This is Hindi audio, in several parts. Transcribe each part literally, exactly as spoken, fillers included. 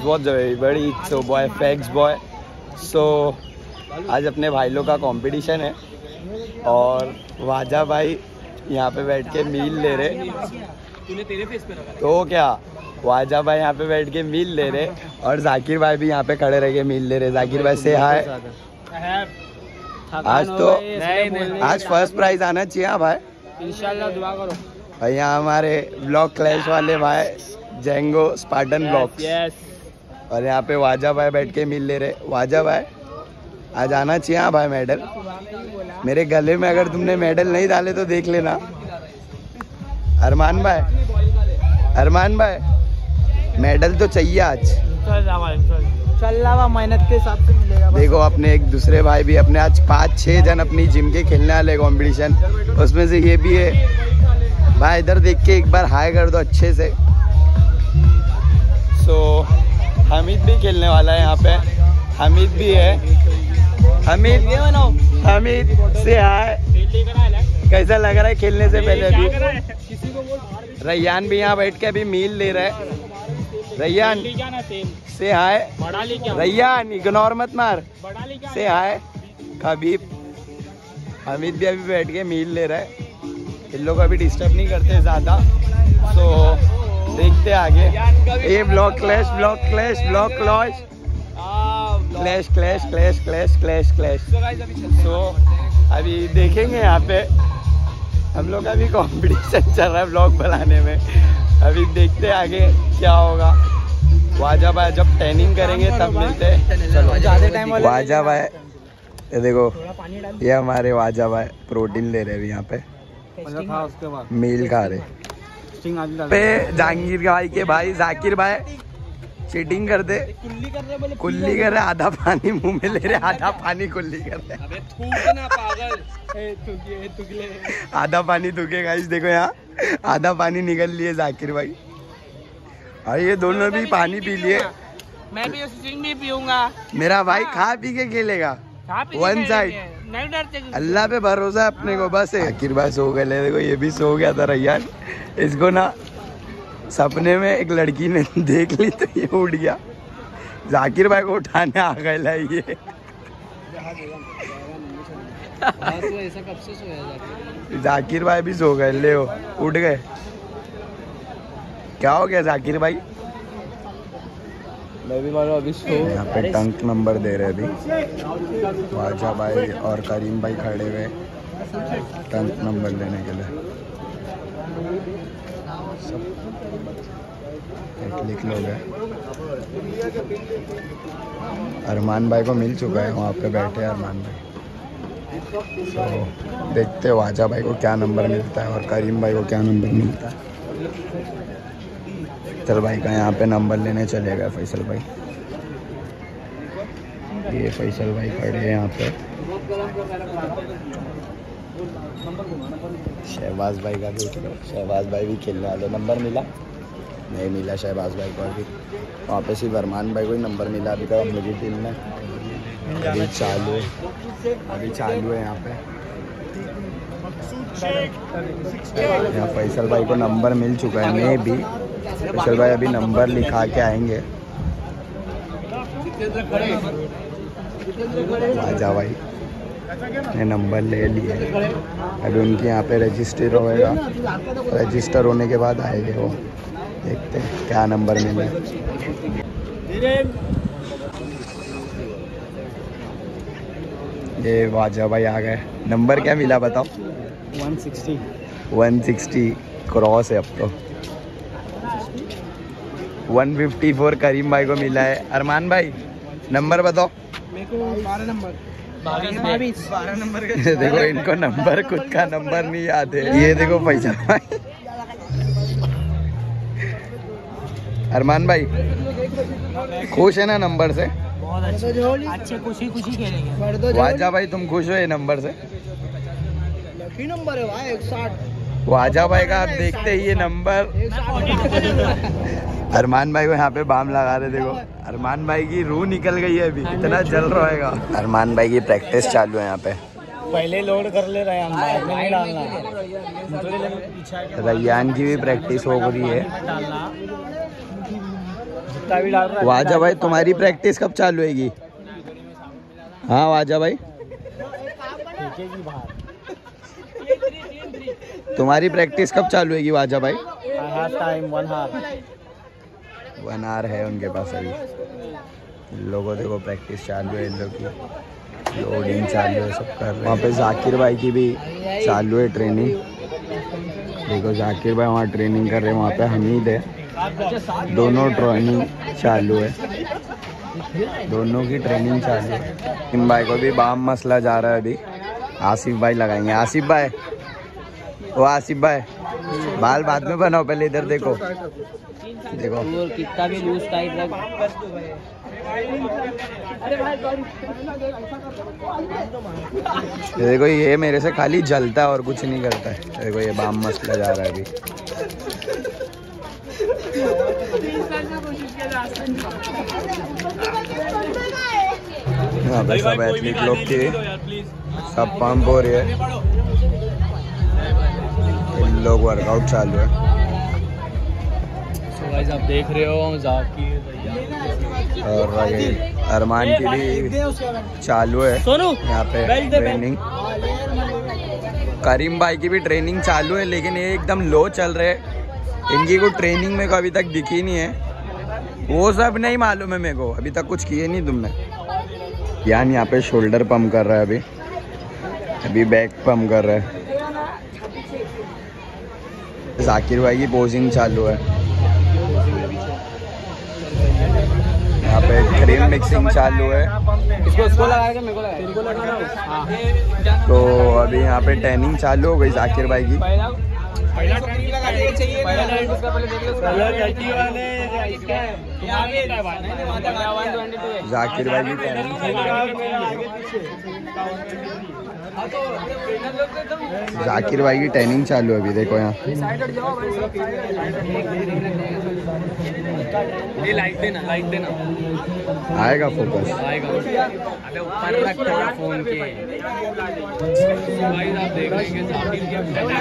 Watts up everybody, so boy facts boy. So आज अपने भाई लोग का कंपटीशन है और वाजा भाई यहाँ पे बैठ के मील ले रहे। तो क्या वाजा भाई यहाँ पे बैठ के मील ले रहे और जाकिर भाई भी यहाँ पे खड़े रह के मील ले रहे। जाकिर भाई से हाय। आज तो आज फर्स्ट प्राइज आना चाहिए। हाँ भाई इंशाल्लाह दुआ करो। और यहाँ हमारे ब्लॉक क्लैश वाले भाई जेंगो स्पार्टन ब्लॉक और यहाँ पे वाजा भाई बैठ के मिल ले रहे। वाजा भाई आज आना चाहिए। हाँ भाई मेडल मेरे गले में अगर तुमने मेडल नहीं डाले तो देख लेना। अरमान भाई अरमान भाई मेडल तो चाहिए आज। चल रहा मेहनत के हिसाब से मिलेगा। देखो अपने एक दूसरे भाई भी अपने आज पाँच छः जन अपनी जिम के खेलने वाले कंपटीशन, उसमें से ये भी है। भाई इधर देख के एक बार हाई कर दो अच्छे से। सो so, हमीद भी खेलने वाला है यहाँ पे। हमीद भी है। हमीद हमीद से हाय। कैसा लग रहा है खेलने से पहले? अभी रैयान भी यहाँ बैठ के अभी मील ले रहा है। रैयान से हाय। रैयान इग्नोर मत मार। से हाय खबीब। हमीद भी अभी बैठ के मील ले रहा है। इन लोग अभी डिस्टर्ब नहीं करते ज़्यादा। सो देखते आगे। ये block clash block clash block clash clash clash clash clash clash clash. So अभी देखेंगे यहाँ पे हम लोग का भी कॉम्पिटिशन चल रहा है ब्लॉग बनाने में। अभी देखते आगे क्या होगा। वाजा भाई जब ट्रेनिंग करेंगे तब मिलते हैं। चलो ज़्यादा टाइम वाजा भाई ये देखो ये हमारे वाजा भाई प्रोटीन ले रहे हैं यहाँ पे। मील खा रहे पे जहांगीर भाई के भाई जाकिर भाई चीटिंग कर दे। कुल्ली कर रहे आधा पानी मुंह में ले रहे आधा पानी कुल्ली कर रहे। आधा पानी थूके गाइस देखो यहाँ आधा पानी निकल लिए जाकिर भाई। और ये दोनों भी पानी पी लिए। मैं भी स्टिंग भी पीऊंगा। मेरा भाई खा पी के खेलेगा वन साइड। नहीं डरते अल्लाह पे भरोसा है अपने को बस है। जाकिर भाई सो गए। देखो ये भी सो गया था रैयान। इसको ना सपने में एक लड़की ने देख ली तो ये उठ गया। जाकिर भाई को उठाने आ गए ला ये। ऐसा कब से सोया? जाकिर भाई भी सो गए। ले उठ गए। क्या हो गया जाकिर भाई? मैं भी मानो अभी सो। यहाँ पे टंक नंबर दे रहे अभी वाजा भाई और करीम भाई खड़े हुए टंक नंबर लेने के लिए। लिख लो गए। अरमान भाई को मिल चुका है वहाँ पे बैठे अरमान भाई। तो देखते वाजा भाई को क्या नंबर मिलता है और करीम भाई को क्या नंबर मिलता है। फैसल भाई का यहाँ पे नंबर लेने चले गए फैसल भाई। ये फैसल भाई खड़े हैं यहाँ पे। शहबाज भाई का देख लो। शहबाज भाई भी खेलने वाले। नंबर मिला नहीं मिला शहबाज भाई को अभी। वहाँ पे सिर्फ अरमान भाई को ही नंबर मिला अभी तक मेरी टीम में। अभी चालू है अभी चालू है यहाँ पे। यहाँ फैसल भाई को नंबर मिल चुका है। मैं भी फैसल भाई अभी नंबर लिखा के आएंगे। आजा भाई ने नंबर ले लिए। अभी उनके यहाँ पे रजिस्टर होएगा। रजिस्टर होने के बाद आएंगे वो। देखते हैं क्या नंबर मिले। ये वाजा भाई आ गए। नंबर क्या मिला बताओ? One sixty. One sixty cross है अब तो। वन फिफ्टी फोर करीम भाई को मिला है। अरमान भाई नंबर बताओ। मेरे को बारह नंबर बाईस बारह नंबर का। देखो इनको नंबर खुद का नंबर नहीं याद है। ये देखो पैसा भाई। अरमान भाई खुश है ना नंबर से? बहुत अच्छे अच्छे खुशी खुशी खेलेंगे। वाजा भाई तुम खुश हो ये नंबर से? लकी नंबर है भाई एक सौ साठ। वाजा भाई का आप देखते ही ये नंबर। अरमान भाई को यहाँ पे बाम लगा रहे। देखो अरमान भाई की रूह निकल गई है अभी। इतना जल रहेगा। अरमान भाई की प्रैक्टिस चालू है यहाँ पे। पहले लोड कर ले रहे हैं नहीं डालना। रैयान की भी प्रैक्टिस हो रही है। कुत्ता भी डाल रहा है। वाजा भाई तुम्हारी प्रैक्टिस कब चालू होगी? हाँ वाजा भाई तुम्हारी प्रैक्टिस कब चालू होगी वाजा भाई? Time one half one hour है उनके पास अभी। इन लोगों देखो प्रैक्टिस चालू है, इन लोग की लोडिंग चालू है, सब कर रहे हैं। वहाँ पे जाकिर भाई की भी चालू है ट्रेनिंग। देखो जाकिर भाई वहाँ ट्रेनिंग कर रहे हैं, वहाँ पे हमीद है, दोनों ट्रेनिंग चालू है, दोनों की ट्रेनिंग चालू है। इन भाई को भी बाम मसला जा रहा है अभी। आसिफ भाई लगाएंगे। आसिफ भाई वो आसिफ भाई बाल बाद में बनाओ, पहले इधर देखो देखो कितना भी लूज टाइट रख। ये देखो ये मेरे से खाली जलता है और कुछ नहीं करता है। देखो ये बाम मसला जा रहा है अभी। यहाँ पे सब एथलीट लोग की सब पंप हो रही है, इन लोग वर्कआउट चालू है। So guys, आप देख रहे हो जाकिर और ये अरमान की भी चालू है यहाँ पे ट्रेनिंग। करीम भाई की भी ट्रेनिंग चालू है, लेकिन ये एकदम लो चल रहे हैं। इनकी कोई ट्रेनिंग में को अभी तक दिखी नहीं है, वो सब नहीं मालूम है मेरे को, अभी तक कुछ किए नहीं तुमने। यान यहाँ पे शोल्डर पंप कर रहा है अभी, अभी बैक पंप कर रहा है। जाकिर भाई की पोजिंग चालू है, यहाँ पे क्रीम मिक्सिंग चालू है। इसको इसको लगाएगा, मेरे को लगाएगा। तो अभी यहाँ पे ट्रेनिंग चालू हो गई जाकिर भाई की। जाकिर भाई की ट्रेनिंग जाकिर भाई की ट्रेनिंग चालू है अभी। देखो यहाँ लाइट देना, लाइट देना, आएगा फोकस आएगा। अबे ऊपर रख थोड़ा फोन के। गाइस आप देख रहे हैं जाकिर की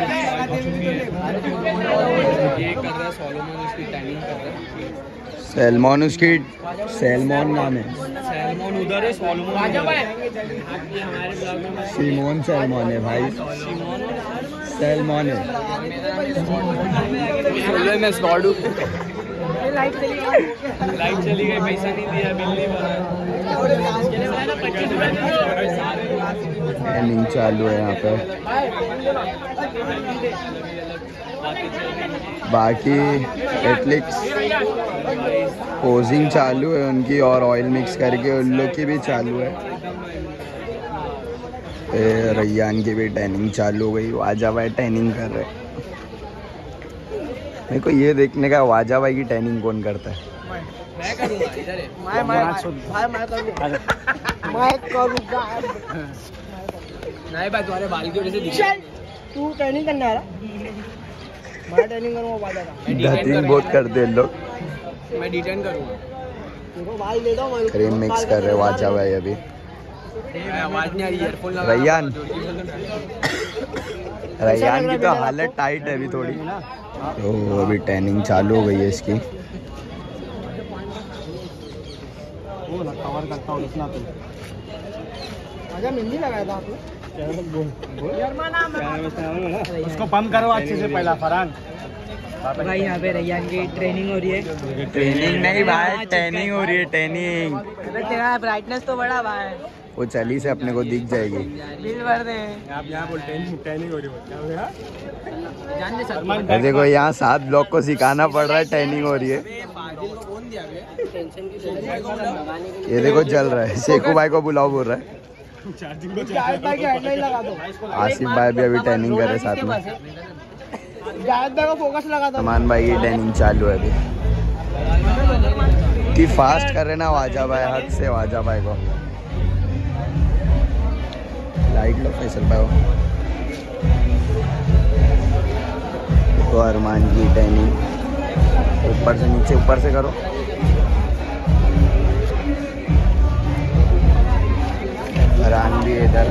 ये कर रहा है, सोलोमन उसकी ट्रेनिंग कर रहा है। सैलमॉन उसकी सैलमॉन नाम है, सैलमॉन उधर है, सोलोमन सीमोन सैलमॉन है भाई, सैलमॉन है। मैं स्कॉड हूँ। लाइट चली गई, लाइट चली गई, पैसा नहीं दिया, बिल नहीं बना। ट्रेनिंग चालू है यहाँ पे। बाकी एथलीट्स पोजिंग चालू है उनकी, और ऑयल मिक्स करके उन लोग की भी चालू है। रैयान की भी ट्रेनिंग चालू हो गई। वाजा भाई ट्रेनिंग कर रहे हैं। मेरे को ये देखने का वाजा भाई की ट्रेनिंग कौन करता है। मैं करूँगा, इधर है। मैं मैं भाई मैं करूँगा, मैं करूँगा। नहीं भाई तुम्हारे बाल की वजह से दिख। तू ट्रेनिंग करने आ रहा? मैं ट्रेनिंग करूँगा वाजा का। डटिंग बहुत करते हैं लोग। मैं डिटेन करूँगा। देखो बाल ले दो, मैं क्रीम मिक्स कर रहे वाजा भाई अभी। आवाज नहीं आ रही, ईयरफोन लगा। रैयान रैयान की तो हालत टाइट है अभी थोड़ी, तो अभी ट्रेनिंग चालू हो गई है इसकी। कवर करता हूँ इतना तो। आजा मेहंदी लगाया था आपने? उसको पंप करो अच्छे से पहला फरहान। भाई यहाँ पे रैयान की ट्रेनिंग हो रही है। ट्रेनिंग नहीं भाई, ट्रेनिंग हो रही है, ट्रेनिंग। तेरा ब्राइटनेस तो बड़ा भाई, वो चली से अपने को दिख जाएगी। बिल भर दे। आप यहाँ बोल ट्रेनिंग हो रही है, जान दे सकते। देखो यहाँ सात लोग को सिखाना पड़ रहा है, ट्रेनिंग हो रही है। ये देखो चल रहा है, शेखू भाई को बुलाओ बोल रहा है। आसिफ भाई भी अभी ट्रेनिंग कर रहे साथ में। फोकस लगा था। अमान भाई की ट्रेनिंग चालू है अभी। कि फास्ट कर रहे ना वाजा भाई, हद से वाजा भाई को। लाइट लो फैसल भाई। तो अरमान की ट्रेनिंग ऊपर से नीचे, ऊपर से करो। अरमान भी इधर।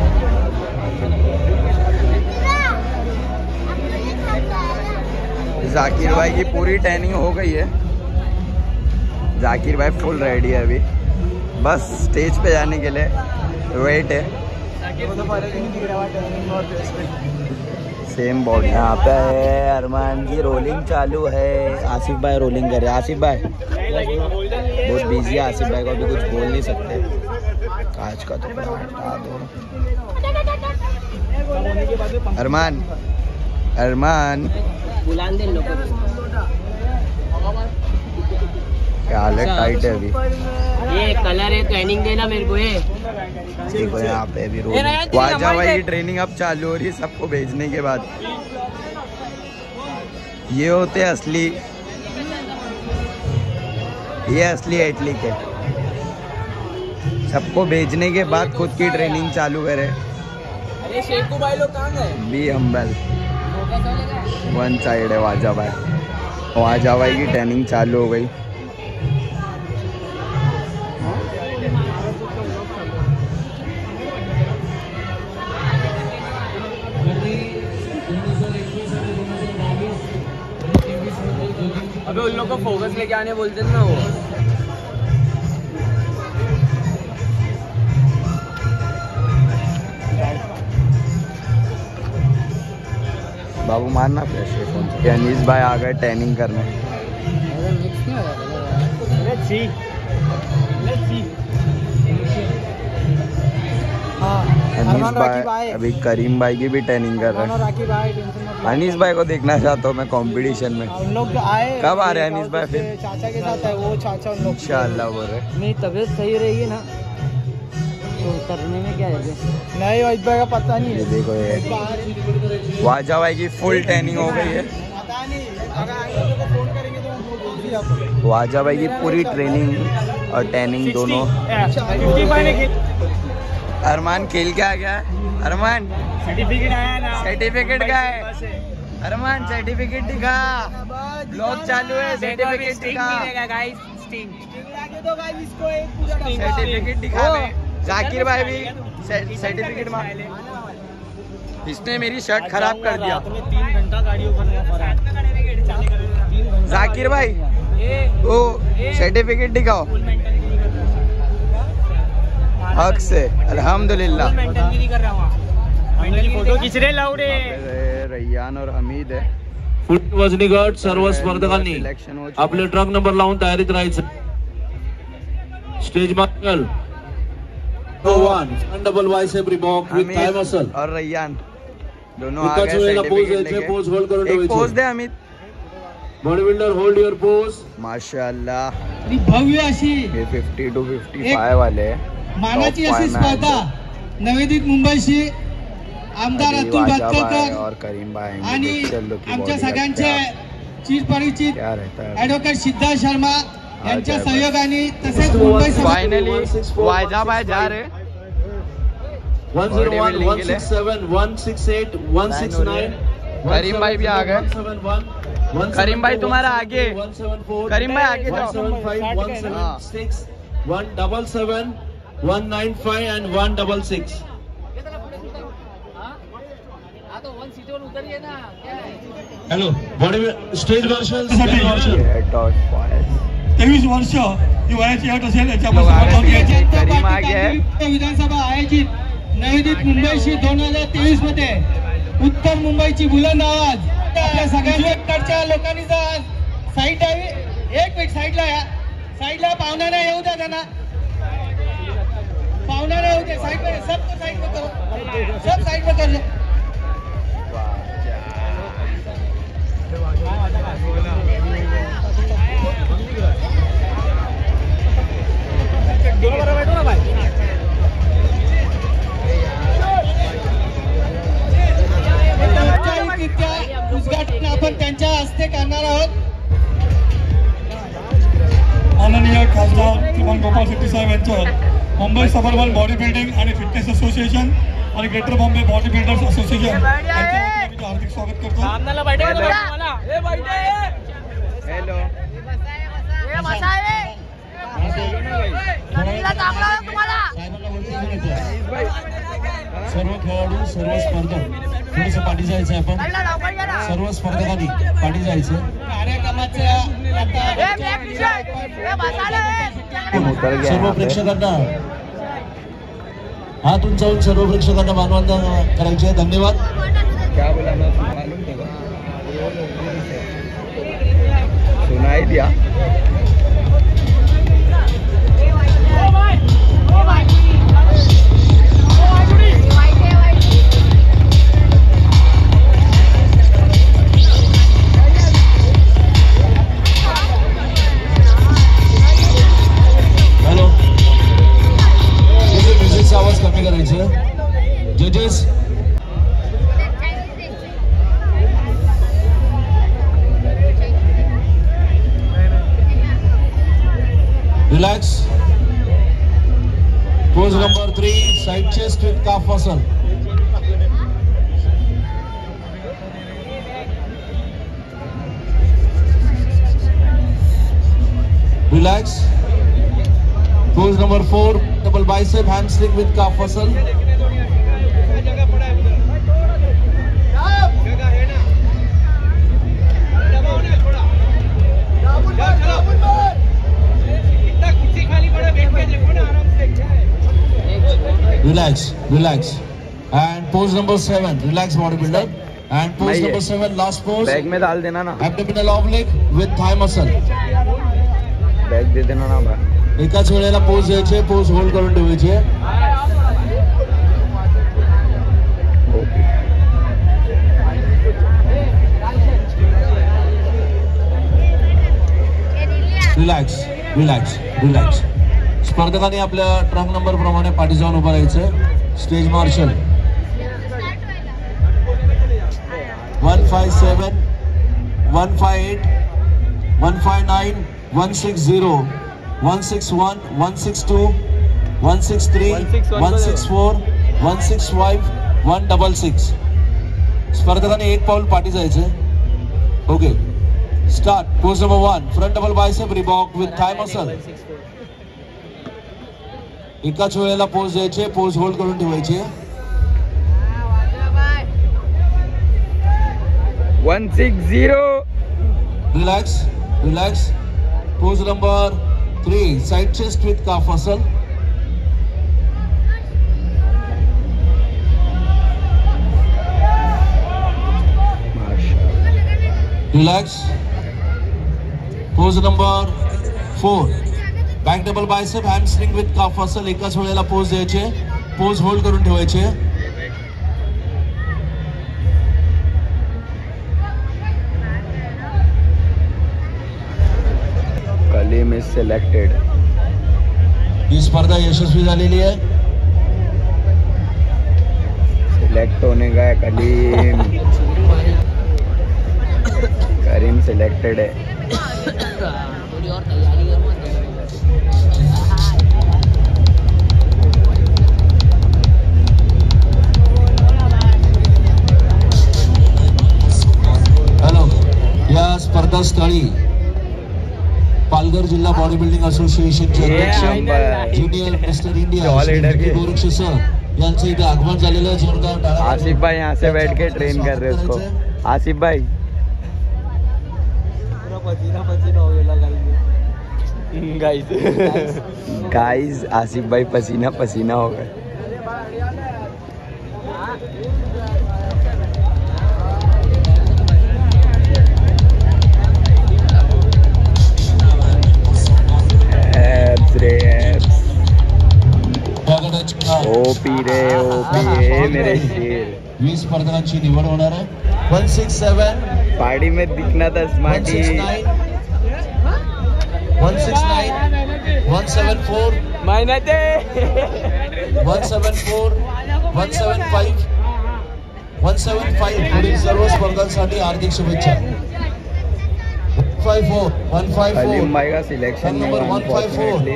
जाकिर भाई की पूरी ट्रेनिंग हो गई है। जाकिर भाई फुल रेडी है अभी, बस स्टेज पे जाने के लिए वेट है। सेम बॉडी यहाँ पे है। अरमान जी रोलिंग चालू है। आसिफ भाई रोलिंग करे। आसिफ भाई बहुत बिजी है, आसिफ भाई को अभी कुछ बोल नहीं सकते। कांच का तो हटा दो। अरमान अरमान क्या हाल है? टाइट है अभी। ये कलर है, ट्रेनिंग देना मेरे को। ये देखो यहाँ पे भी रोल वाजा भाई की ट्रेनिंग अब चालू हो रही है सबको भेजने के बाद। ये होते हैं असली, ये असली एथलीट है। सबको भेजने के बाद खुद की ट्रेनिंग चालू करे। अरे शेखू भाई लोग कहाँ गए? बी हम्बल वन साइड है वाजा भाई। वाजा भाई की ट्रेनिंग चालू हो गई। अबे उन लोग को फोकस लेके आने बोलते थे ना वो। बाबू मारना फ्लैश है फोन से। अनीस भाई आ गए ट्रेनिंग करने। Let's see. Let's see. Anees भाई अभी करीम भाई की भी ट्रेनिंग कर रहे हैं। अनीस भाई को देखना चाहता हूँ मैं कंपटीशन में। उन लोग आए कब आ रहे हैं अनीस भाई? फिर चाचा के साथ है वो। चाचा उन लोग इंशाल्लाह बोल रहे। मेरी तबीयत सही रहेगी ना तो करने में क्या है? नहीं वाहिद भाई का पता नहीं ये है। देखो ये वाजा भाई की फुल ट्रेनिंग हो गई है। पता नहीं, अगर आएंगे तो फोन करेंगे तो हम बोल दिया आपको। वाजा भाई की पूरी ट्रेनिंग और ट्रेनिंग दोनों। अरमान खेल के आ गया। अरमान सर्टिफिकेट आया ना? सर्टिफिकेट का है। अरमान सर्टिफिकेट दिखा। ब्लॉग चालू है। सर्टिफिकेट दिखा। सर्टिफिकेट दिखा। जाकिर भाई भी सर्टिफिकेट मांग। इसने मेरी शर्ट खराब कर दिया। तीन घंटा गाड़ी ऊपर। जाकिर भाई वो सर्टिफिकेट दिखाओ। हक से अल्हम्दुलिल्लाह। फोटो खींच रहे लाउडे। रैयान और हमीद है। वजनी गट सर्व स्पर्धकांनी आपले ट्रक नंबर लावून तयारीत राहायचं। Stage marshal one double bicep रिबॉक विथ थाय मसल और रैयान दोनों आ एकाच गए वेळेला पोज सर्टिफिकेट द्यायचे। लेके। पोज होल्ड करून एक पोज ठेवायची। दे Hamid. Body builder hold your pose. माशाअल्लाह भव्य अशी ये फिफ्टी टू फिफ्टी फाइव वाले मानाची Top अशी five स्पर्धा नवेदित मुंबईशी आमदार अभी अतुल वाजा भाई भातकर और करीम भाई आणि चलो की आमच्या body का सगळ्यांचे क्या- चिर परिचित क्या रहता है ॲडव्होकेट सिद्धार्थ शर्मा यांच्या जय सहयोगाने तसेच मुंबई फाइनली वाजा भाई जा रहे। One zero one one six seven one six eight one six nine. Karim भाई भी आ गए। करीम भाई तुम्हारा आगे। करीम भाई आगे जाओ। हाँ। One double seven one nine five and one double six. Hello body stage marshal ये टॉस फायर। तेवीस वर्ष ही वयाची अट असेल लोग आ गए। करीम आ गया है। विधानसभा आयोजित नवेदित मुंबईशी दोन हजार तेवीस मध्ये उत्तर मुंबईची बुलंद आवाज आपल्या सगळ्यांच्या लोकांनी साईड द्यावी। एक मिनिट साईडला या। साईडला पाहुण्यांना येऊ द्या। त्यांना पाहुण्यांना येऊ द्या। साईड में सबको साईड में करो। सब साईड में कर लो। उद्घाटन आपण त्यांच्या हस्ते करणार आहोत। माननीय खासदार श्रीमान गोपाल शेट्टी साहेब यांचं मुंबई सबर्बन बॉडी बिल्डिंग आणि फिटनेस असोसिएशन आणि greater Bombay body builders association यांच्या हार्दिक स्वागत करतो। हेलो सर्व खेळाडू सर्व स्पर्धक थोडस पाठी जायचं आपण। सर्व स्पर्धकांनी पाठी जायचं। कामाचं आता उतर गया सर्व यहाँ पे। प्रेक्षकांना हात उंचावून सर्व प्रेक्षकांना मानवंदना करायचे आहे. धन्यवाद. क्या बोला मैं मालूम नहीं हुआ। सुनाई दिया। हॅलो, म्युझिकचा आवाज कमी करायचा. जजेस Relax. Pose number three, side chest with calf muscle. Relax. Pose number four, double bicep hamstring with calf muscle. Relax, relax. And pose number seven, relax bodybuilder. And pose नहीं है। number seven, last pose, bag में डाल देना ना, abdominal oblique with thigh muscle. Bag दे देना ना भाई। एकाच वेळेला पोज द्यायचे, पोज होल्ड करून ठेवायचे. Relax, relax, relax. स्पर्धकांनी आपल्या ट्रंक नंबर प्रमाणे पाठी जाऊन उभं राहायचं. Stage marshal one five seven, one five eight, one five nine, one six zero, one six one, one six two, one six three, one six four, one six five, one double six. स्पर्धकांनी एक पाऊल पाठी जायचं. Okay, start. Pose number one, front double bicep रिबॉक विथ थाय मसल. एकाच वेळेला पोज द्यायचे, पोज होल्ड करून ठेवायचे. One six zero. Relax, relax. Pose number three, side chest with calf muscle. Relax. Pose number four, back double bicep hamstring with calf muscle. एकाच वेळेला पोज द्यायचे, पोज होल्ड करून ठेवायचे. Kaleem is selected. ही स्पर्धा यशस्वी झालेली आहे. सिलेक्ट होने का है कलीम. करीम सिलेक्टेड है. थोड़ी और तैयारी करो. हॅलो, या स्पर्धा स्थळी पालघर जिल्हा बॉडी बिल्डिंग असोसिएशनचे अध्यक्ष junior mister India Goraksh sir यांचं इथे आगमन झालेलं. जोरदार टाळ्या. आसिफ भाई यहाँ से बैठ के ट्रेन कर रहे हैं उसको. आसिफ भाई पसीना पसीना हो गया गाइस. गाइस आसिफ भाई पसीना पसीना हो गए. एब्स रे एब्स. ओपी रे ओपी रे मेरे शेर. वीस स्पर्धकांची निवड होणार आहे. वन सिक्स सेवन, पार्टी में दिखना था वन स्मार्टी. Six nine, one six nine, one seven four, मेहनत one seven four, one seven five, one seven five. पुढील सर्व स्पर्धांसाठी हार्दिक शुभेच्छा. One five four, one five Kalim four, भाई का सिलेक्शन नहीं हुआ अनफॉर्चुनेटली.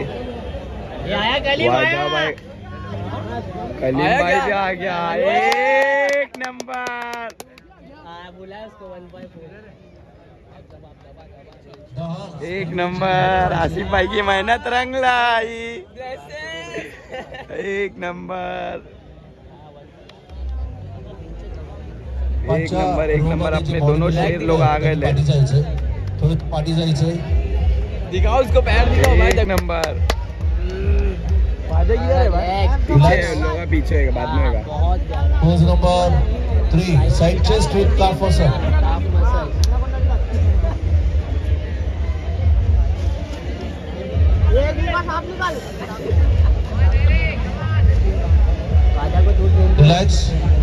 वाजा भाई, कलीम भाई भी आ गया. एक नंबर. बुलाया उसको वन बाय फोर. एक नंबर. आसिफ भाई की मेहनत रंग लाई. एक नंबर. एक नंबर एक नंबर. अपने दोनों शेर लोग आ गए. थोडं पाठी जायचंय. दिखाओ उसको पैर दिखाओ भाई. एक नंबर बाजा किधर है भाई? पीछे लोग पीछे है बाद में होगा. Pose number three side chest with calf muscle. Relax.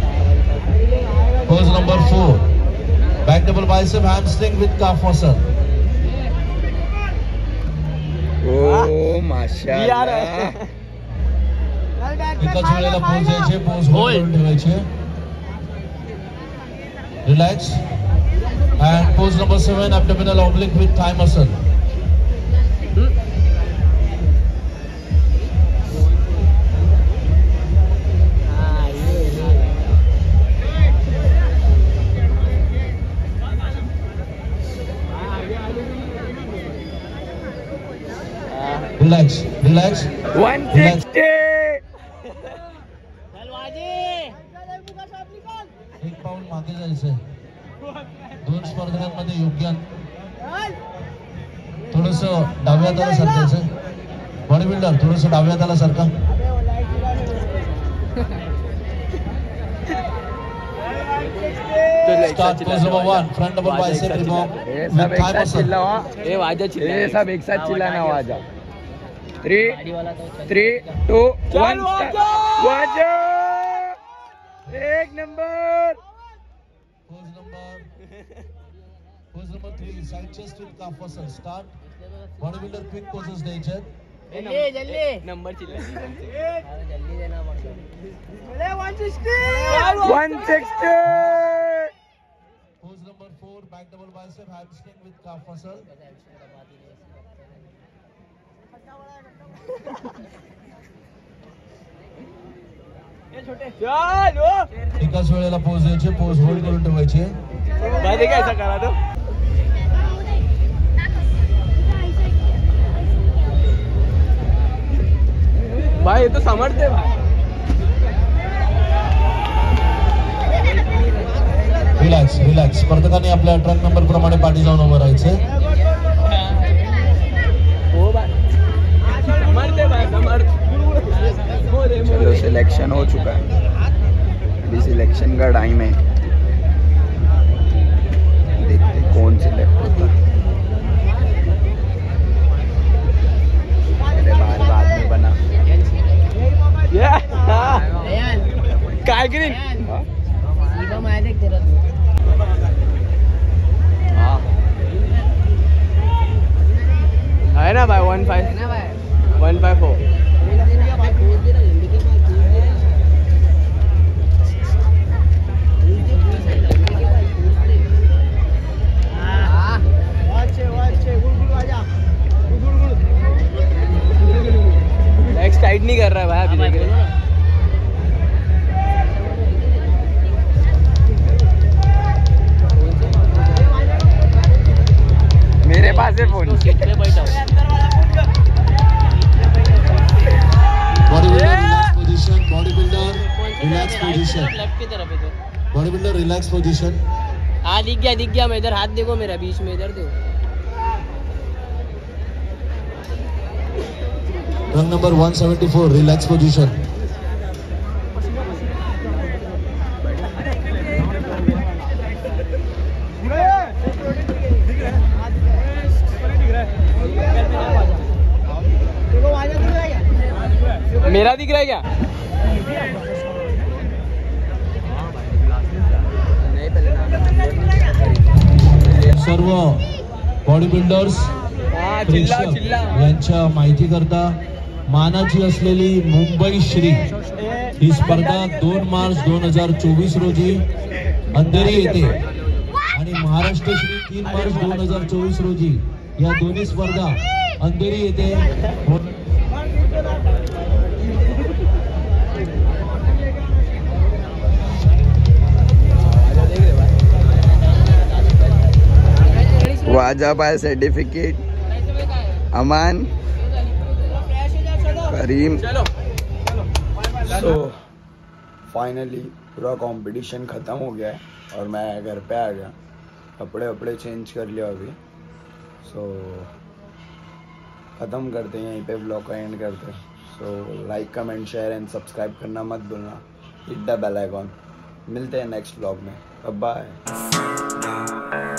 Pose number four. Back double bicep hamstring with calf muscle. ओ माशाअल्लाह. एकाच वेळेला पोज द्यायचे. पोज होल्ड करून ठेवायचे. Relax. And pose number seven abdominal oblique with thigh muscle. Relax, relax. one sixty. एक पाऊल मागे जायचंय. दोन स्पर्धकांमध्ये योग्य. थोडस डाव्या हाताला सरकायचं. बॉडी बिल्डर थोडस डाव्या हाताला सरका. Start pose number one, front double bicep remove with thigh muscle. ये वाजा चिल्ला. ये सब एक साथ चिल्लाना वाजा. Three, three, two, one. वाजा. एक नंबर. Pose number, pose number three, side chest with calf muscle. Start. Bodybuilder quick poses द्यायचे. जल्दी जल्दी नंबर चिल्ला. जल्दी देना पड़ेगा. one sixty. one sixty. Pose number four, back double bicep hamstring with calf muscle. एकाच वेळेला पोज द्यायचे. पोज होल्ड करून ठेवायचे. भाई कैसा करा तो. भाई ये तो समझते भाई. Relax relax. स्पर्धकांनी आपल्या ट्रक नंबर प्रमाणे पाठी जाऊन उभं राहायचं. चलो सिलेक्शन हो चुका है. अभी सिलेक्शन का टाइम है. देखते कौन सिलेक्ट होता है. मेरे बाल बाद में बना. काय ग्रीन है ना भाई. One five one five four. Legs tight नहीं कर रहा है भाई अभी. देख रहे हो मेरे पास है phone. Body builder relax position. Left की तरफ है तो. Body builder relax position. हाँ दिख गया दिख गया. मैं इधर हाथ देखो मेरा बीच में. इधर देखो. रंग number one seventy-four relax position. मेरा दिख रहा है क्या? सर्व बॉडी बिल्डर्स प्रेक्षक यांच्या माहिती करता मानाची असलेली मुंबई श्री ही स्पर्धा दोन मार्च दोन हजार चोवीस रोजी अंधेरी येथे आणि महाराष्ट्र श्री तीन मार्च दोन हजार चोवीस रोजी या दोन्ही स्पर्धा अंधेरी येथे. वाजा पाय certificate. Aman Karim. So finally पूरा कंपटीशन ख़त्म हो गया है और मैं घर पे आ गया. कपड़े वपड़े चेंज कर लिया. अभी सो ख़त्म करते हैं यहीं पे, ब्लॉग का एंड करते हैं। So like comment share and subscribe करना मत भूलना, हिट द बेल आइकॉन। मिलते हैं नेक्स्ट ब्लॉग में, बाय।